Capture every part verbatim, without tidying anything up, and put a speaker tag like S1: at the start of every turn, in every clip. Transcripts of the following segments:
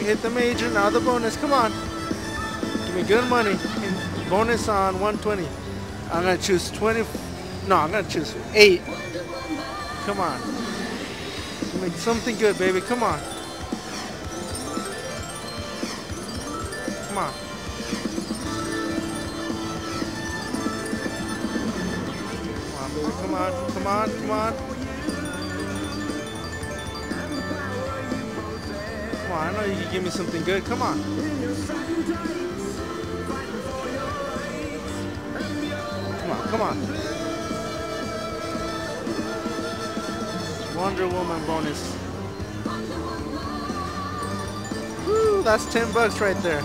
S1: hit the major, now the bonus. Come on. Give me good money. Bonus on one twenty. I'm gonna choose twenty. No, I'm gonna choose eight. Come on. Give me something good, baby. Come on. Come on. Come on, baby. Come on. Come on. Come on. Come on. I know you can give me something good. Come on. Come on. Come on. Wonder Woman bonus. Woo, that's ten bucks right there.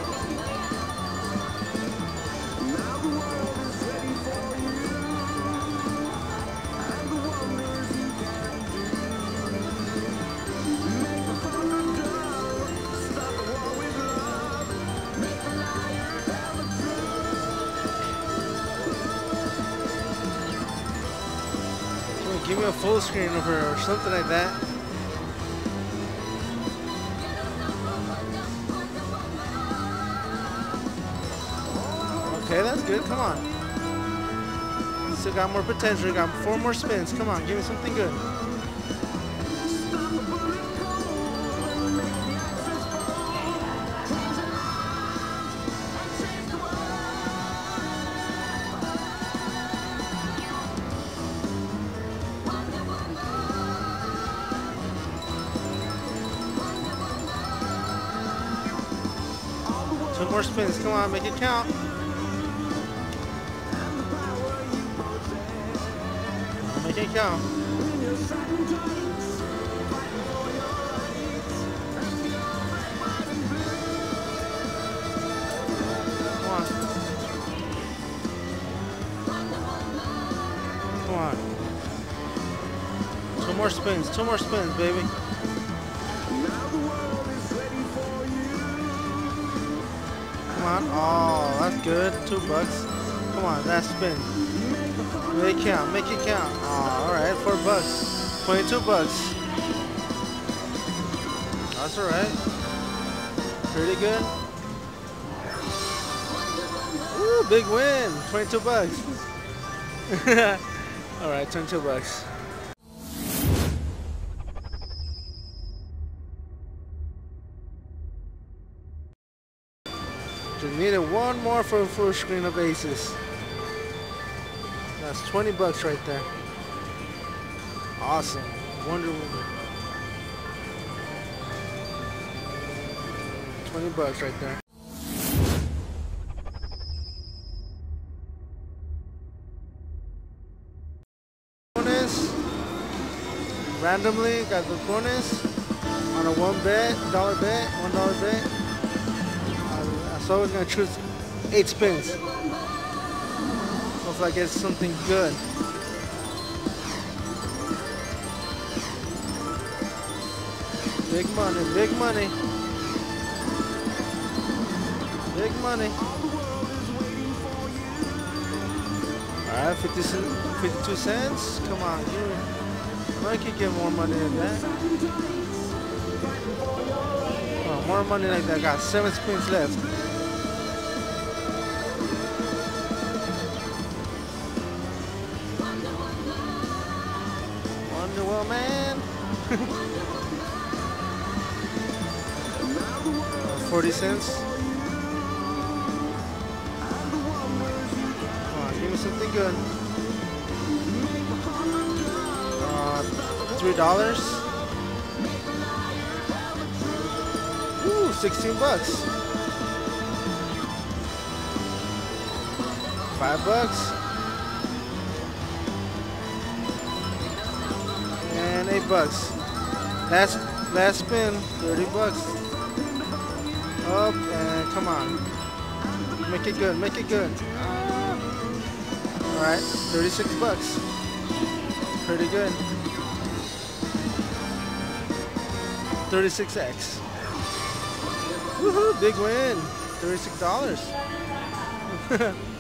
S1: Give me a full screen of her or something like that. Okay, that's good. Come on. Still got more potential. Got four more spins. Come on, give me something good. Two more spins. Come on, make it count. Make it count. Come on. Come on. Two more spins. Two more spins, baby. Oh, that's good. Two bucks. Come on, that's spin. Make it count. Make it count. Oh, all right, four bucks. Twenty-two bucks. That's all right. Pretty good. Ooh, big win. Twenty-two bucks. All right, twenty-two bucks. Just needed one more for a full screen of aces. That's twenty bucks right there. Awesome. Wonder Woman. twenty bucks right there. Bonus. Randomly got the bonus on a one bet, dollar bet, one dollar bet. So I was gonna choose eight spins. Hopefully I get something good. Big money, big money. Big money. Alright, fifty, fifty-two cents. Come on, you. I can get more money than that. Oh, more money like that. Got seven spins left. Wonder Woman. Forty cents. Come on, give me something good. Uh, three dollars. Ooh, sixteen bucks. Five bucks. And eight bucks. Last last spin, thirty bucks. Up and come on. Make it good, make it good. Alright, thirty-six bucks. Pretty good. thirty-six X. Woohoo, big win. thirty-six dollars.